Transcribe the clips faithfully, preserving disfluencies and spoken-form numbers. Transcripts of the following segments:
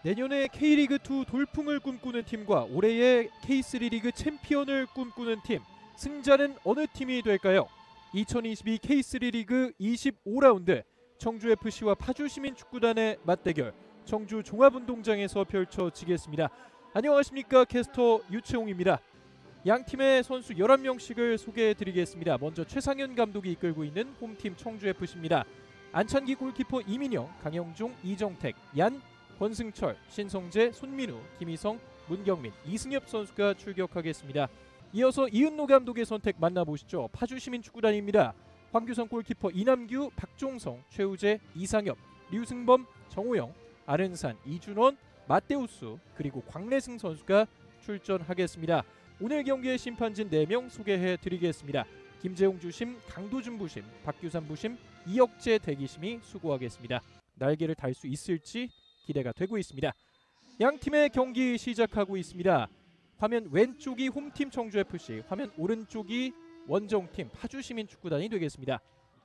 내년에 K리그이 돌풍을 꿈꾸는 팀과 올해의 케이쓰리 리그 챔피언을 꿈꾸는 팀, 승자는 어느 팀이 될까요? 이천이십이 케이쓰리 리그 이십오 라운드 청주에프씨와 파주시민축구단의 맞대결, 청주 종합운동장에서 펼쳐지겠습니다. 안녕하십니까, 캐스터 유채홍입니다. 양 팀의 선수 열한 명씩을 소개해드리겠습니다. 먼저 최상현 감독이 이끌고 있는 홈팀 청주에프씨입니다. 안찬기 골키퍼 이민영, 강영종, 이정택, 얀, 권승철, 신성재, 손민우, 김희성, 문경민, 이승엽 선수가 출격하겠습니다. 이어서 이은노 감독의 선택 만나보시죠. 파주시민축구단입니다. 황규성 골키퍼 이남규, 박종성, 최우재, 이상엽, 류승범, 정호영, 아른산, 이준원, 마테우스, 그리고 광래승 선수가 출전하겠습니다. 오늘 경기의 심판진 네 명 소개해드리겠습니다. 김재용 주심, 강도준 부심, 박규산 부심, 이혁재 대기심이 수고하겠습니다. 날개를 달 수 있을지 기대가 되고 있습니다. 양 팀의 경기 시작하고 있습니다. 화면 왼쪽이 홈팀 청주에프씨, 화면 오른쪽이 원정팀 파주시민축구단이 되겠습니다.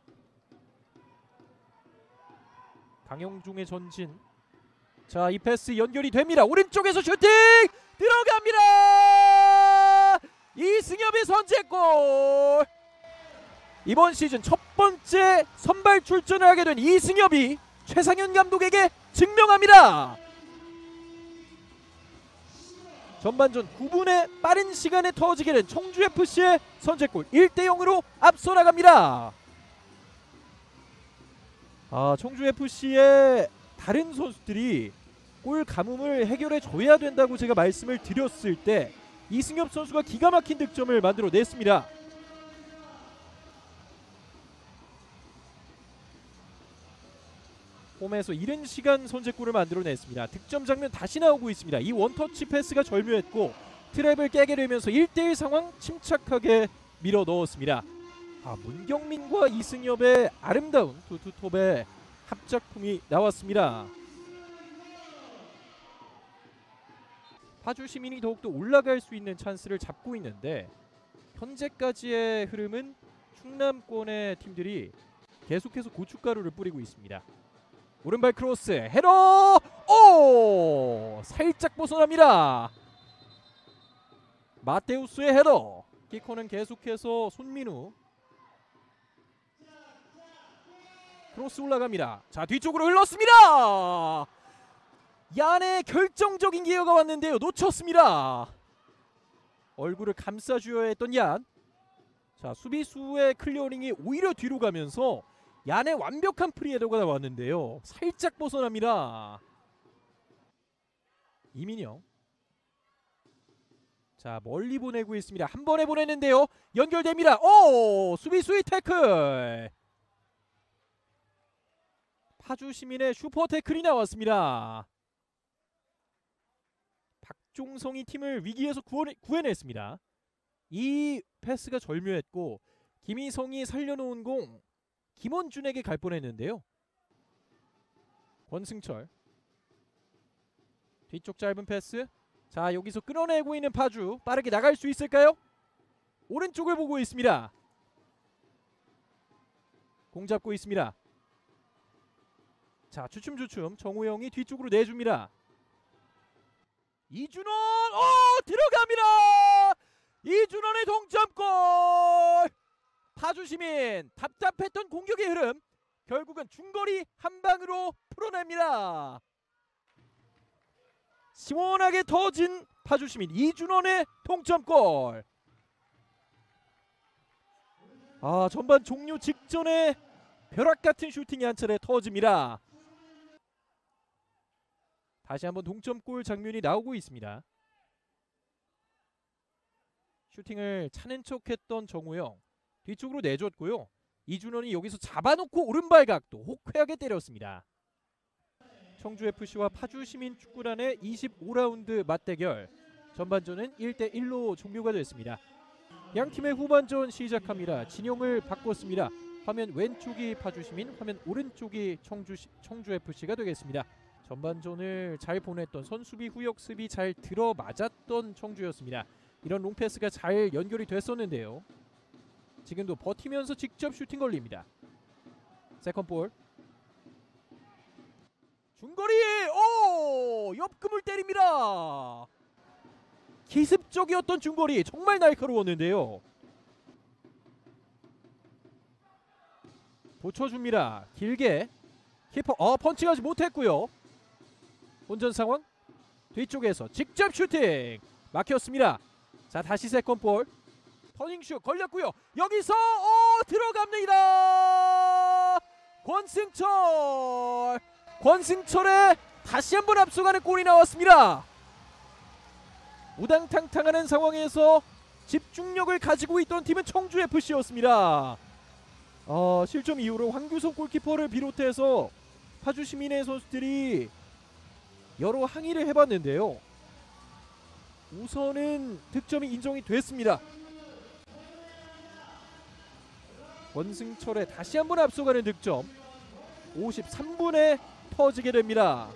강영중의 전진. 자, 이 패스 연결이 됩니다. 오른쪽에서 슈팅! 들어갑니다! 이승엽의 선제골! 이번 시즌 첫 번째 선발 출전을 하게 된 이승엽이 최상현 감독에게 증명합니다. 전반전 구 분의 빠른 시간에 터지게 된 청주에프씨의 선제골, 일 대 영으로 앞서 나갑니다. 아, 청주에프씨의 다른 선수들이 골 가뭄을 해결해 줘야 된다고 제가 말씀을 드렸을 때 이승엽 선수가 기가 막힌 득점을 만들어냈습니다. 홈에서 이른 시간 선제골을 만들어냈습니다. 득점 장면 다시 나오고 있습니다. 이 원터치 패스가 절묘했고 트랩을 깨게 되면서 일 대 일 상황 침착하게 밀어 넣었습니다. 아, 문경민과 이승엽의 아름다운 투투톱의 합작품이 나왔습니다. 파주시민이 더욱더 올라갈 수 있는 찬스를 잡고 있는데 현재까지의 흐름은 충남권의 팀들이 계속해서 고춧가루를 뿌리고 있습니다. 오른발 크로스, 헤더! 오! 살짝 벗어납니다. 마테우스의 헤더. 키커는 계속해서 손민우. 크로스 올라갑니다. 자, 뒤쪽으로 흘렀습니다. 얀의 결정적인 기회가 왔는데요, 놓쳤습니다. 얼굴을 감싸주어야 했던 얀. 자, 수비수의 클리어링이 오히려 뒤로 가면서 얀의 완벽한 프리헤더가 나왔는데요, 살짝 벗어납니다. 이민영. 자, 멀리 보내고 있습니다. 한 번에 보냈는데요, 연결됩니다. 오! 수비수의 태클. 파주시민의 슈퍼 태클이 나왔습니다. 박종성이 팀을 위기에서 구원해, 구해냈습니다. 이 패스가 절묘했고 김희성이 살려놓은 공 김원준에게 갈 뻔했는데요. 권승철. 뒤쪽 짧은 패스. 자, 여기서 끌어내고 있는 파주. 빠르게 나갈 수 있을까요? 오른쪽을 보고 있습니다. 공 잡고 있습니다. 자, 주춤주춤 정우영이 뒤쪽으로 내줍니다. 이준원! 오! 들어갑니다! 이준원의 동점골! 파주시민 답답했던 공격의 흐름 결국은 중거리 한 방으로 풀어냅니다. 시원하게 터진 파주시민 이준원의 동점골. 아, 전반 종료 직전에 벼락같은 슈팅이 한 차례 터집니다. 다시 한번 동점골 장면이 나오고 있습니다. 슈팅을 차는 척했던 정우영 뒤쪽으로 내줬고요. 이준원이 여기서 잡아놓고 오른발 각도 호쾌하게 때렸습니다. 청주에프씨와 파주시민축구단의 이십오 라운드 맞대결, 전반전은 일 대 일로 종료가 됐습니다. 양팀의 후반전 시작합니다. 진영을 바꿨습니다. 화면 왼쪽이 파주시민, 화면 오른쪽이 청주, 청주에프씨가 되겠습니다. 전반전을 잘 보냈던 선수비 후역 수비 잘 들어맞았던 청주였습니다. 이런 롱패스가 잘 연결이 됐었는데요, 지금도 버티면서 직접 슈팅 걸립니다. 세컨볼 중거리! 오! 옆금을 때립니다. 기습적이었던 중거리 정말 날카로웠는데요. 붙여줍니다. 길게 키퍼 어 펀치하지 못했고요. 혼전 상황 뒤쪽에서 직접 슈팅 막혔습니다. 자 다시 세컨볼 터닝슛 걸렸고요. 여기서 오 들어갑니다. 권승철 권승철의 다시 한번 앞서가는 골이 나왔습니다. 우당탕탕하는 상황에서 집중력을 가지고 있던 팀은 청주에프씨였습니다. 어, 실점 이후로 황규성 골키퍼를 비롯해서 파주 시민의 선수들이 여러 항의를 해봤는데요. 우선은 득점이 인정이 됐습니다. 권승철의 다시 한번 앞서가는 득점 오십삼 분에 터지게 됩니다.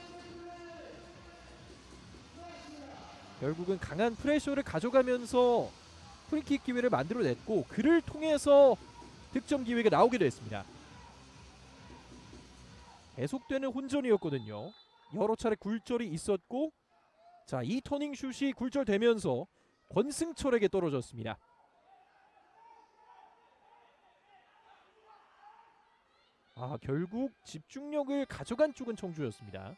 결국은 강한 프레셔를 가져가면서 프리킥 기회를 만들어냈고 그를 통해서 득점 기회가 나오게 됐습니다. 계속되는 혼전이었거든요. 여러 차례 굴절이 있었고 자, 이 터닝슛이 굴절되면서 권승철에게 떨어졌습니다. 아, 결국 집중력을 가져간 쪽은 청주였습니다.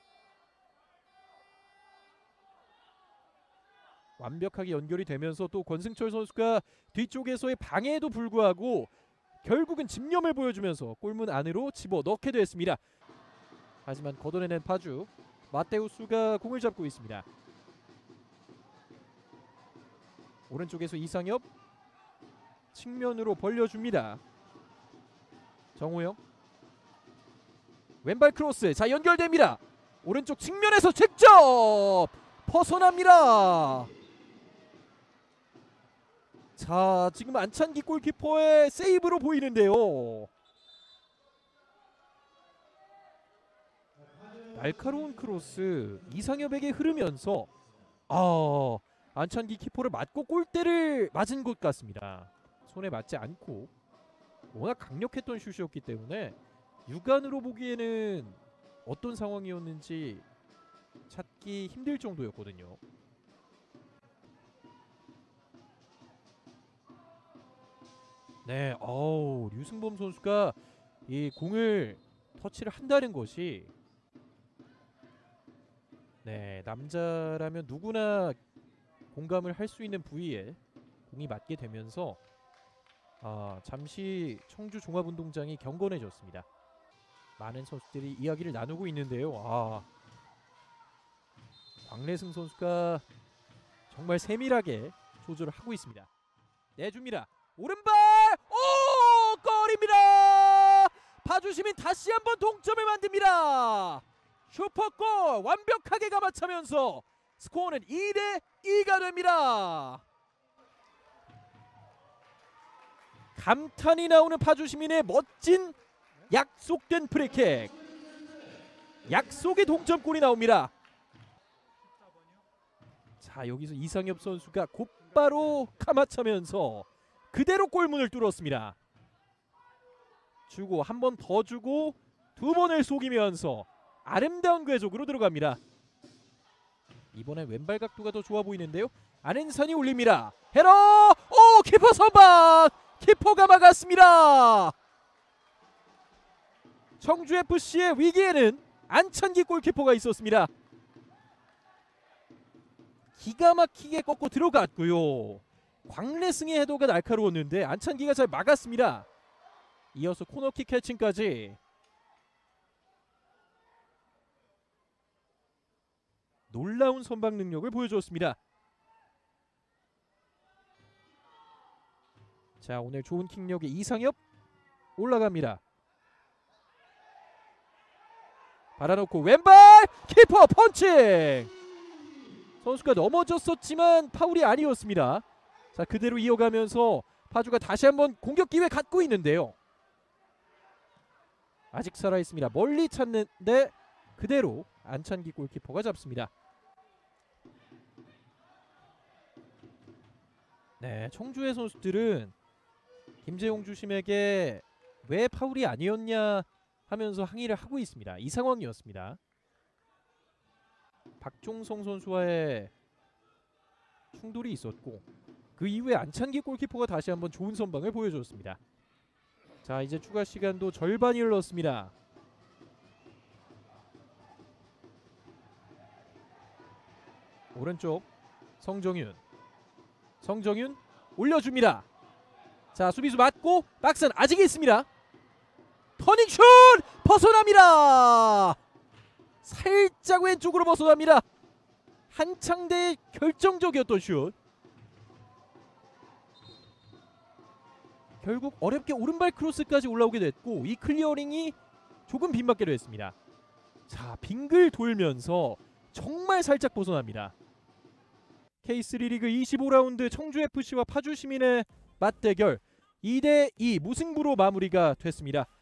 완벽하게 연결이 되면서 또 권승철 선수가 뒤쪽에서의 방해에도 불구하고 결국은 집념을 보여주면서 골문 안으로 집어넣게 됐습니다. 하지만 걷어내는 파주 마테우스가 공을 잡고 있습니다. 오른쪽에서 이상엽 측면으로 벌려줍니다. 정우영 왼발 크로스 자 연결됩니다. 오른쪽 측면에서 직접 벗어납니다. 자 지금 안찬기 골키퍼의 세이브로 보이는데요. 날카로운 크로스 이상엽에게 흐르면서 아 안찬기 키퍼를 맞고 골대를 맞은 것 같습니다. 손에 맞지 않고 워낙 강력했던 슛이었기 때문에 육안으로 보기에는 어떤 상황이었는지 찾기 힘들 정도였거든요. 네, 어우 류승범 선수가 이 공을 터치를 한다는 것이 네 남자라면 누구나 공감을 할 수 있는 부위에 공이 맞게 되면서 아, 잠시 청주 종합운동장이 경건해졌습니다. 많은 선수들이 이야기를 나누고 있는데요. 아, 광래승 선수가 정말 세밀하게 조절을 하고 있습니다. 내줍니다. 오른발! 오! 골입니다! 파주시민 다시 한번 동점을 만듭니다. 슈퍼골 완벽하게 감아차면서 스코어는 이 대 이가 됩니다. 감탄이 나오는 파주시민의 멋진 약속된 프리킥. 약속의 동점골이 나옵니다. 자 여기서 이상엽 선수가 곧바로 감아차면서 그대로 골문을 뚫었습니다. 주고 한 번 더 주고 두 번을 속이면서 아름다운 궤적으로 들어갑니다. 이번엔 왼발 각도가 더 좋아 보이는데요. 안앤산이 올립니다. 헤더! 오! 키퍼 선방! 키퍼가 막았습니다. 청주에프씨의 위기에는 안찬기 골키퍼가 있었습니다. 기가 막히게 꺾고 들어갔고요. 광래승의 헤더가 날카로웠는데 안찬기가 잘 막았습니다. 이어서 코너킥 캐칭까지. 놀라운 선방 능력을 보여주었습니다. 자 오늘 좋은 킥력의 이상엽 올라갑니다. 받아놓고 왼발 키퍼 펀칭. 선수가 넘어졌었지만 파울이 아니었습니다. 자 그대로 이어가면서 파주가 다시 한번 공격 기회 갖고 있는데요. 아직 살아있습니다. 멀리 찾는데 그대로 안찬기 골키퍼가 잡습니다. 네, 청주의 선수들은 김재용 주심에게 왜 파울이 아니었냐 하면서 항의를 하고 있습니다. 이 상황이었습니다. 박종성 선수와의 충돌이 있었고 그 이후에 안찬기 골키퍼가 다시 한번 좋은 선방을 보여줬습니다. 자, 이제 추가 시간도 절반이 흘렀습니다. 오른쪽 성정윤 성정윤 올려줍니다. 자, 수비수 맞고 박스는 아직 있습니다. 터닝슛 벗어납니다. 살짝 왼쪽으로 벗어납니다. 한창대 결정적이었던 슛. 결국 어렵게 오른발 크로스까지 올라오게 됐고 이 클리어링이 조금 빗맞게도 했습니다. 자, 빙글 돌면서 정말 살짝 벗어납니다. 케이쓰리 리그 이십오 라운드 청주에프씨와 파주시민의 맞대결 이 대 이 무승부로 마무리가 됐습니다.